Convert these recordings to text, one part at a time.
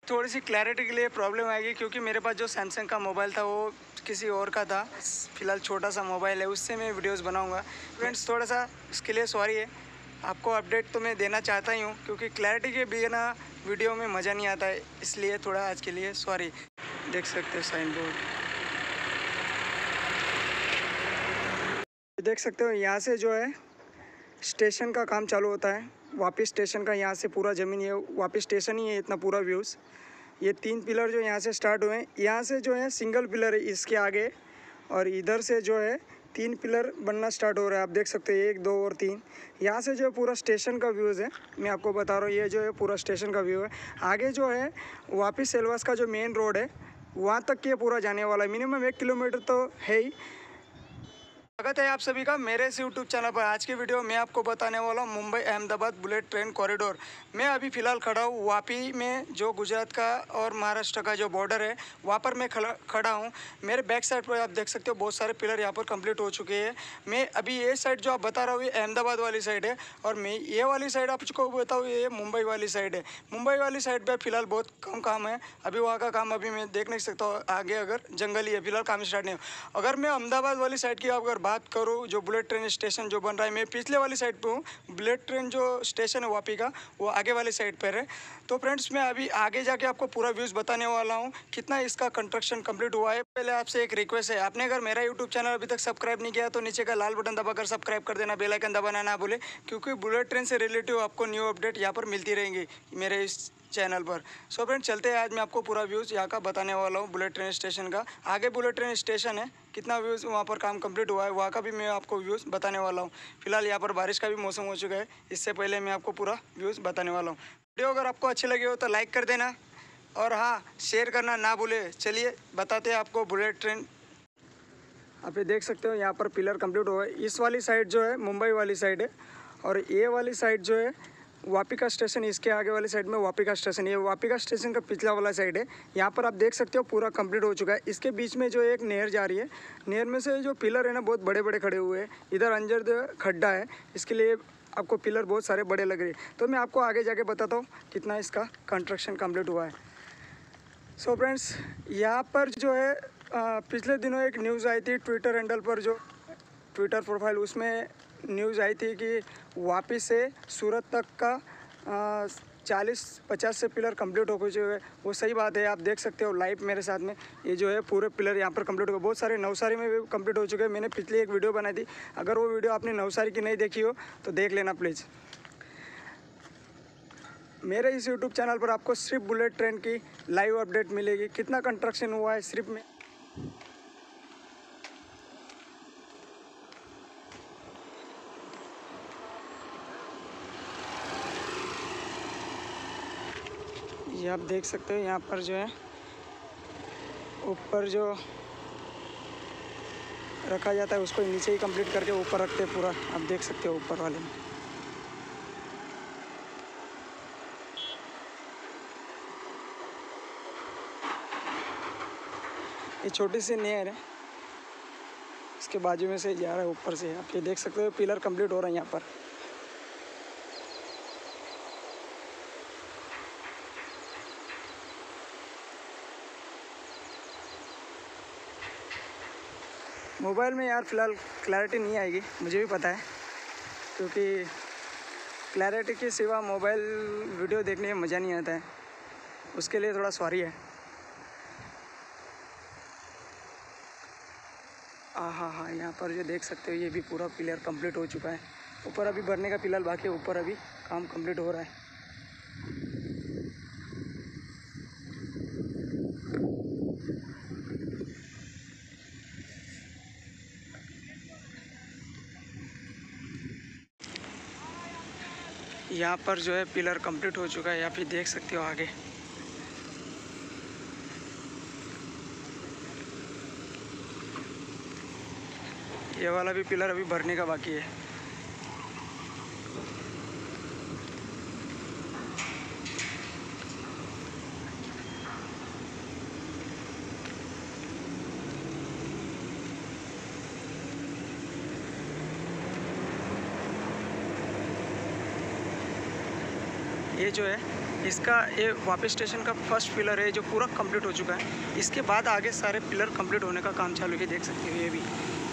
थोड़ी सी क्लैरिटी के लिए प्रॉब्लम आएगी क्योंकि मेरे पास जो सैमसंग का मोबाइल था वो किसी और का था। फ़िलहाल छोटा सा मोबाइल है, उससे मैं वीडियोस बनाऊंगा। फ्रेंड्स थोड़ा सा इसके लिए सॉरी है। आपको अपडेट तो मैं देना चाहता ही हूँ क्योंकि क्लैरिटी के बिना वीडियो में मज़ा नहीं आता है, इसलिए थोड़ा आज के लिए सॉरी। देख सकते हो साइन बोर्ड, देख सकते हो यहाँ से जो है स्टेशन का काम चालू होता है। वापस स्टेशन का यहाँ से पूरा ज़मीन, ये वापस स्टेशन ही है, इतना पूरा व्यूज़। ये 3 पिलर जो यहाँ से स्टार्ट हुए हैं, यहाँ से जो है सिंगल पिलर है इसके आगे, और इधर से जो है 3 पिलर बनना स्टार्ट हो रहा है। आप देख सकते हैं 1, 2 और 3। यहाँ से जो है पूरा स्टेशन का व्यूज़ है, मैं आपको बता रहा हूँ। ये जो है पूरा स्टेशन का व्यू है। आगे जो है वापस सेलवास का जो मेन रोड है वहाँ तक ये पूरा जाने वाला है। मिनिमम 1 किलोमीटर तो है ही। स्वागत है आप सभी का मेरे इस यूट्यूब चैनल पर। आज की वीडियो में आपको बताने वाला हूँ Mumbai Ahmedabad bullet train corridor. मैं अभी फ़िलहाल खड़ा हूँ वापी में, जो गुजरात का और महाराष्ट्र का जो बॉर्डर है वहाँ पर मैं खड़ा हूँ। मेरे बैक साइड पर आप देख सकते हो बहुत सारे पिलर यहाँ पर कंप्लीट हो चुके हैं। मैं अभी ये साइड जो आप बता रहा हूँ ये अहमदाबाद वाली साइड है, और मैं ये वाली साइड आपको बताऊँ ये मुंबई वाली साइड है। मुंबई वाली साइड पर फ़िलहाल बहुत कम काम है, अभी वहाँ का काम अभी मैं देख नहीं सकता। आगे अगर जंगल ही है, फिलहाल काम स्टार्ट नहीं हो। अगर मैं अहमदाबाद वाली साइड की अगर बात करूँ, जो बुलेट ट्रेन स्टेशन जो बन रहा है, मैं पिछले वाली साइड पे हूँ। बुलेट ट्रेन जो स्टेशन है वापी का वो आगे वाली साइड पर है। तो फ्रेंड्स मैं अभी आगे जाके आपको पूरा व्यूज़ बताने वाला हूँ कितना इसका कंस्ट्रक्शन कंप्लीट हुआ है। पहले आपसे एक रिक्वेस्ट है, आपने अगर मेरा यूट्यूब चैनल अभी तक सब्सक्राइब नहीं किया तो नीचे का लाल बटन दबाकर सब्सक्राइब कर देना, बेल आइकन दबाना ना भूले, क्योंकि बुलेट ट्रेन से रिलेटिव आपको न्यू अपडेट यहाँ पर मिलती रहेंगी मेरे इस चैनल पर। सो फ्रेंड चलते हैं, आज मैं आपको पूरा व्यूज़ यहाँ का बताने वाला हूँ बुलेट ट्रेन स्टेशन का। आगे बुलेट ट्रेन स्टेशन है, कितना व्यूज़ वहाँ पर काम कंप्लीट हुआ है वहाँ का भी मैं आपको व्यूज़ बताने वाला हूँ। फिलहाल यहाँ पर बारिश का भी मौसम हो चुका है, इससे पहले मैं आपको पूरा व्यूज़ बताने वाला हूँ। वीडियो अगर आपको अच्छी लगी हो तो लाइक कर देना, और हाँ शेयर करना ना भूले। चलिए बताते हैं आपको बुलेट ट्रेन। आप ये देख सकते हो यहाँ पर पिलर कंप्लीट हुआ है। इस वाली साइड जो है मुंबई वाली साइड है, और ये वाली साइड जो है वापी का स्टेशन। इसके आगे वाली साइड में वापी का स्टेशन, ये वापी का स्टेशन का पिछला वाला साइड है। यहाँ पर आप देख सकते हो पूरा कंप्लीट हो चुका है। इसके बीच में जो एक नहर जा रही है, नहर में से जो पिलर है ना बहुत बड़े बड़े खड़े हुए हैं। इधर अंदर खड्डा है, इसके लिए आपको पिलर बहुत सारे बड़े लग रहे हैं। तो मैं आपको आगे जाके बताता हूँ कितना इसका कंस्ट्रक्शन कंप्लीट हुआ है। सो फ्रेंड्स यहाँ पर जो है पिछले दिनों एक न्यूज़ आई थी ट्विटर हैंडल पर, जो ट्विटर प्रोफाइल, उसमें न्यूज़ आई थी कि वापस से सूरत तक का 40-50 से पिलर कंप्लीट हो चुके हैं। वो सही बात है, आप देख सकते हो लाइव मेरे साथ में। ये जो है पूरे पिलर यहाँ पर कंप्लीट हो गए। बहुत सारे नवसारी में भी कंप्लीट हो चुके हैं। मैंने पिछले एक वीडियो बनाई थी, अगर वो वीडियो आपने नवसारी की नहीं देखी हो तो देख लेना प्लीज़। मेरे इस यूट्यूब चैनल पर आपको सिर्फ बुलेट ट्रेन की लाइव अपडेट मिलेगी, कितना कंस्ट्रक्शन हुआ है सिर्फ में। ये आप देख सकते हो यहाँ पर जो है ऊपर जो रखा जाता है उसको नीचे ही कंप्लीट करके ऊपर रखते हैं पूरा। आप देख सकते हो ऊपर वाले में। ये छोटी सी नहर है, इसके बाजू में से जा रहा है ऊपर से। आप ये देख सकते हो पिलर कंप्लीट हो रहा है यहाँ पर। मोबाइल में यार फ़िलहाल क्लैरिटी नहीं आएगी, मुझे भी पता है, क्योंकि क्लैरिटी के सिवा मोबाइल वीडियो देखने में मज़ा नहीं आता है, उसके लिए थोड़ा सॉरी है। हाँ, यहाँ पर जो देख सकते हो ये भी पूरा पिलर कंप्लीट हो चुका है। ऊपर अभी भरने का फिलहाल बाकी है, ऊपर अभी काम कंप्लीट हो रहा है। यहाँ पर जो है पिलर कंप्लीट हो चुका है, आप भी देख सकते हो आगे। ये वाला भी पिलर अभी भरने का बाकी है। ये जो है इसका ये वापी स्टेशन का फर्स्ट पिलर है जो पूरा कंप्लीट हो चुका है। इसके बाद आगे सारे पिलर कंप्लीट होने का काम चालू है, देख सकते हो ये भी।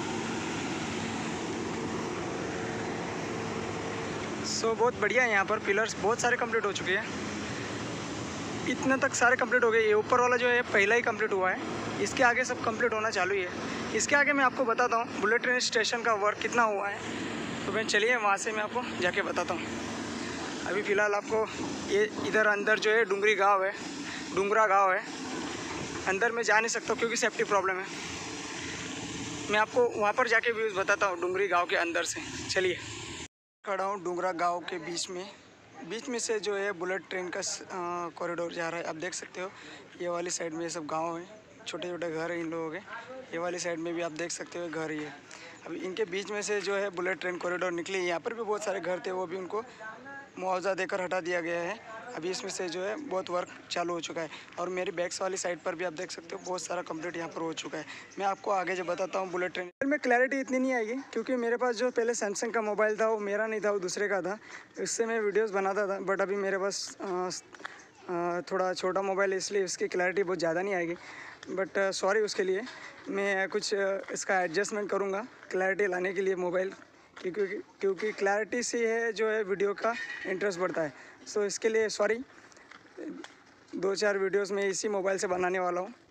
सो बहुत बढ़िया है, यहाँ पर पिलर्स बहुत सारे कंप्लीट हो चुके हैं। इतने तक सारे कंप्लीट हो गए। ये ऊपर वाला जो है पहला ही कंप्लीट हुआ है, इसके आगे सब कंप्लीट होना चालू ही है। इसके आगे मैं आपको बताता हूँ बुलेट ट्रेन स्टेशन का वर्क कितना हुआ है। तो मैं चलिए वहाँ से मैं आपको जाके बताता हूँ। अभी फ़िलहाल आपको ये इधर अंदर जो है डुंगरी गांव है, डुंगरा गांव है। अंदर मैं जा नहीं सकता क्योंकि सेफ्टी प्रॉब्लम है। मैं आपको वहाँ पर जाके व्यूज़ बताता हूँ डुंगरी गांव के अंदर से। चलिए, खड़ा हूँ डुंगरा गांव के बीच में से जो है बुलेट ट्रेन का कॉरिडोर जा रहा है। आप देख सकते हो ये वाली साइड में ये सब गाँव है, छोटे छोटे घर हैं इन लोगों के। ये वाली साइड में भी आप देख सकते हो घर ही है। अभी इनके बीच में से जो है बुलेट ट्रेन कॉरिडोर निकली। यहाँ पर भी बहुत सारे घर थे, वो भी उनको मुआवजा देकर हटा दिया गया है। अभी इसमें से जो है बहुत वर्क चालू हो चुका है। और मेरी बैक्स वाली साइड पर भी आप देख सकते हो बहुत सारा कंप्लीट यहाँ पर हो चुका है। मैं आपको आगे जो बताता हूँ बुलेट ट्रेन में क्लैरिटी इतनी नहीं आएगी क्योंकि मेरे पास जो पहले सैमसंग का मोबाइल था वो मेरा नहीं था, वो दूसरे का था। इससे मैं वीडियोज़ बनाता था, बट अभी मेरे पास थोड़ा छोटा मोबाइल है, इसलिए उसकी क्लैरिटी बहुत ज़्यादा नहीं आएगी। बट सॉरी उसके लिए। मैं कुछ इसका एडजस्टमेंट करूँगा क्लैरिटी लाने के लिए मोबाइल, क्योंकि क्लैरिटी से है जो है वीडियो का इंटरेस्ट बढ़ता है। सो इसके लिए सॉरी। 2-4 वीडियोस मैं इसी मोबाइल से बनाने वाला हूँ।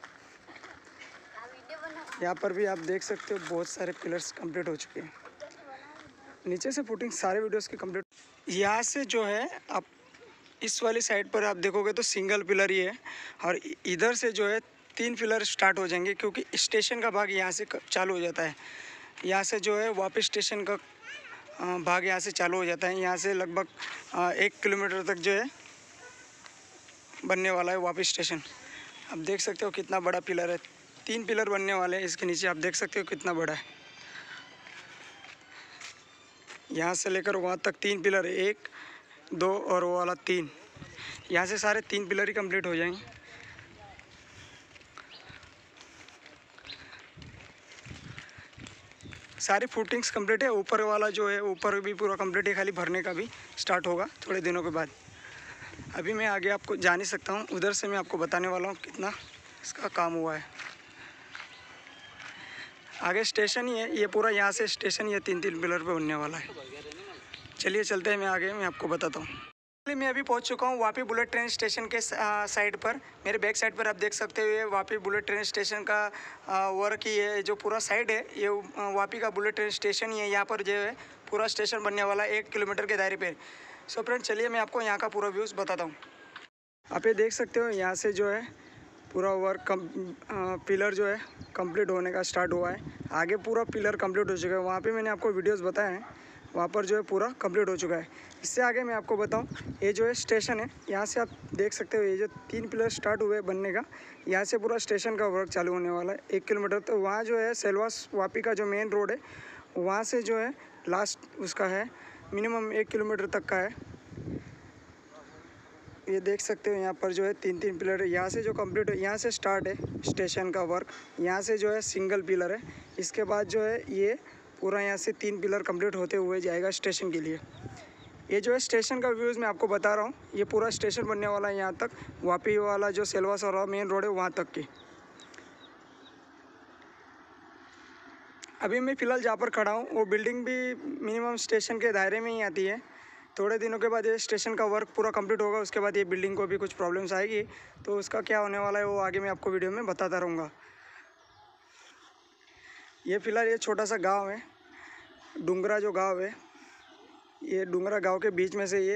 यहाँ पर भी आप देख सकते हो बहुत सारे पिलर्स कंप्लीट हो चुके हैं। नीचे से फुटिंग सारे वीडियोस की कंप्लीट। यहाँ से जो है आप इस वाली साइड पर आप देखोगे तो सिंगल पिलर ही है, और इधर से जो है 3 पिलर स्टार्ट हो जाएंगे क्योंकि स्टेशन का भाग यहाँ से चालू हो जाता है। यहाँ से जो है वापस स्टेशन का भाग यहाँ से चालू हो जाता है। यहाँ से लगभग 1 किलोमीटर तक जो है बनने वाला है वापस स्टेशन। आप देख सकते हो कितना बड़ा पिलर है। 3 पिलर बनने वाले हैं इसके नीचे। आप देख सकते हो कितना बड़ा है। यहाँ से लेकर वहाँ तक 3 पिलर है, 1, 2 और वो वाला 3। यहाँ से सारे 3 पिलर ही कंप्लीट हो जाएंगे। सारी फुटिंग्स कंप्लीट है। ऊपर वाला जो है ऊपर भी पूरा कंप्लीट है, खाली भरने का भी स्टार्ट होगा थोड़े दिनों के बाद। अभी मैं आगे आपको जा नहीं सकता हूँ, उधर से मैं आपको बताने वाला हूँ कितना इसका काम हुआ है। आगे स्टेशन ही है ये पूरा, यहाँ से स्टेशन ये 3-3 पिलर पे बनने वाला है। चलिए चलते हैं, मैं आगे मैं आपको बताता हूँ। मैं अभी पहुंच चुका हूँ वापी बुलेट ट्रेन स्टेशन के साइड पर। मेरे बैक साइड पर आप देख सकते हो ये वापी बुलेट ट्रेन स्टेशन का वर्क ही है। जो पूरा साइड है ये वापी का बुलेट ट्रेन स्टेशन ही है। यहाँ पर जो है पूरा स्टेशन बनने वाला है 1 किलोमीटर के दायरे पे। सो फ्रेंड चलिए मैं आपको यहाँ का पूरा व्यूज़ बताता हूँ। आप ये देख सकते हो यहाँ से जो है पूरा वर्क पिलर जो है कंप्लीट होने का स्टार्ट हुआ है। आगे पूरा पिलर कंप्लीट हो चुका है। वहाँ पे मैंने आपको वीडियोस बताए हैं, वहाँ पर जो है पूरा कंप्लीट हो चुका है। इससे आगे मैं आपको बताऊँ, ये जो है स्टेशन है, यहाँ से आप देख सकते हो ये जो 3 पिलर स्टार्ट हुए बनने का, यहाँ से पूरा स्टेशन का वर्क चालू होने वाला है 1 किलोमीटर। तो वहाँ जो है सेलवास वापी का जो मेन रोड है वहाँ से जो है लास्ट उसका है मिनिमम 1 किलोमीटर तक का है। ये देख सकते हो यहाँ पर जो है 3-3 पिलर है। यहाँ से जो कंप्लीट है, यहाँ से स्टार्ट है स्टेशन का वर्क। यहाँ से जो है सिंगल पिलर है। इसके बाद जो है ये पूरा यहाँ से 3 पिलर कंप्लीट होते हुए जाएगा स्टेशन के लिए। ये जो है स्टेशन का व्यूज़ मैं आपको बता रहा हूँ। ये पूरा स्टेशन बनने वाला है यहाँ तक, वापी वाला जो सेलवास और मेन रोड है वहाँ तक की। अभी मैं फ़िलहाल जहाँ पर खड़ा हूँ वो बिल्डिंग भी मिनिमम स्टेशन के दायरे में ही आती है। थोड़े दिनों के बाद ये स्टेशन का वर्क पूरा कंप्लीट होगा, उसके बाद ये बिल्डिंग को भी कुछ प्रॉब्लम्स आएगी, तो उसका क्या होने वाला है वो आगे मैं आपको वीडियो में बताता रहूँगा। ये फ़िलहाल ये छोटा सा गांव है, डुंगरा जो गांव है, ये डुंगरा गांव के बीच में से ये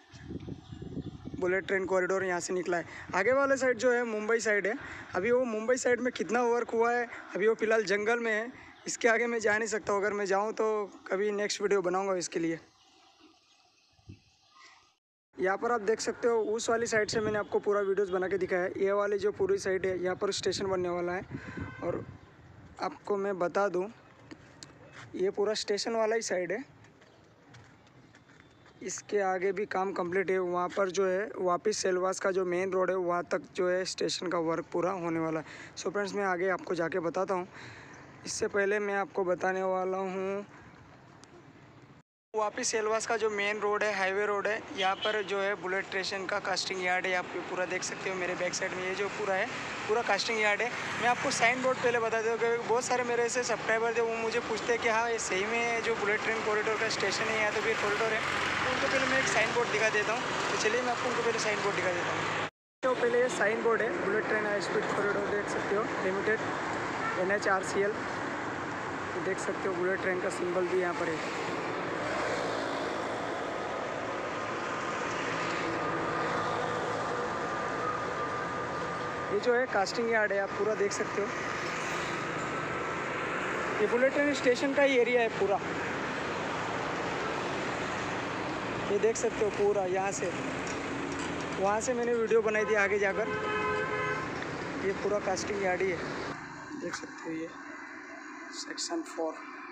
बुलेट ट्रेन कॉरिडोर यहाँ से निकला है। आगे वाले साइड जो है मुंबई साइड है। अभी वो मुंबई साइड में कितना वर्क हुआ है, अभी वो फ़िलहाल जंगल में है, इसके आगे मैं जा नहीं सकता। अगर मैं जाऊँ तो कभी नेक्स्ट वीडियो बनाऊँगा इसके लिए। यहाँ पर आप देख सकते हो उस वाली साइड से मैंने आपको पूरा वीडियोस बना के दिखाया है। ये वाली जो पूरी साइड है यहाँ पर स्टेशन बनने वाला है। और आपको मैं बता दूँ ये पूरा स्टेशन वाला ही साइड है। इसके आगे भी काम कंप्लीट है। वहाँ पर जो है वापस सेलवास का जो मेन रोड है वहाँ तक जो है स्टेशन का वर्क पूरा होने वाला है। सो फ्रेंड्स मैं आगे आपको जाके बताता हूँ। इससे पहले मैं आपको बताने वाला हूँ वापस सेलवास का जो मेन रोड है, हाईवे रोड है, यहाँ पर जो है बुलेट स्टेशन का कास्टिंग यार्ड है। आप पूरा देख सकते हो मेरे बैक साइड में, ये जो पूरा है पूरा कास्टिंग यार्ड है। मैं आपको साइन बोर्ड पहले बता दूँ, क्योंकि बहुत सारे मेरे ऐसे सब्सक्राइबर थे, वो मुझे पूछते हैं कि हाँ ये सही में जो बुलेट ट्रेन कॉरिडोर का स्टेशन है या तो फिर कॉरिडोर है, तो उनको पहले मैं एक साइन बोर्ड दिखा देता हूँ। तो चलिए मैं आपको उनको पहले साइन बोर्ड दिखा देता हूँ। तो पहले ये साइन बोर्ड है, bullet train high speed corridor देख सकते हो, लिमिटेड NHRCL, देख सकते हो बुलेट ट्रेन का सिंबल भी यहाँ पर है। ये जो है कास्टिंग यार्ड है, आप पूरा देख सकते हो। ये बुलेट ट्रेन स्टेशन का ही एरिया है पूरा, ये देख सकते हो पूरा। यहाँ से वहाँ से मैंने वीडियो बनाई थी आगे जाकर। ये पूरा कास्टिंग यार्ड ही है, देख सकते हो। ये सेक्शन 4।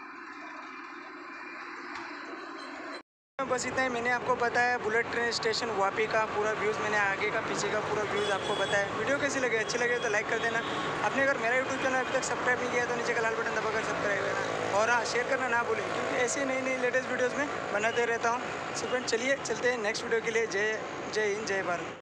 बस इतना ही मैंने आपको बताया बुलेट ट्रेन स्टेशन वापी का पूरा व्यूज़, मैंने आगे का पीछे का पूरा व्यूज़ आपको बताया। वीडियो कैसी लगे, अच्छी लगे तो लाइक कर देना। आपने अगर मेरा यूट्यूब चैनल अभी तक सब्सक्राइब नहीं किया तो नीचे का लाल बटन दबाकर सब्सक्राइब करना, और हाँ शेयर करना ना भूलें, क्योंकि ऐसी नई नई लेटेस्ट वीडियोज़ में बनाते रहता हूँ। सो फ्रेंड चलिए चलते हैं नेक्स्ट वीडियो के लिए। जय हिंद, जय भारत।